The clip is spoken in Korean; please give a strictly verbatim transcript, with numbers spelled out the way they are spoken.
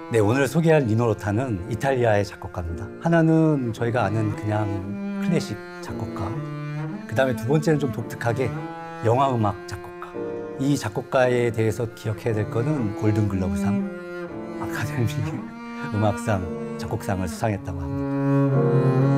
네, 오늘 소개할 니노 로타는 이탈리아의 작곡가입니다. 하나는 저희가 아는 그냥 클래식 작곡가, 그 다음에 두 번째는 좀 독특하게 영화음악 작곡가. 이 작곡가에 대해서 기억해야 될 거는 골든글러브상, 아카데미 음악상, 작곡상을 수상했다고 합니다.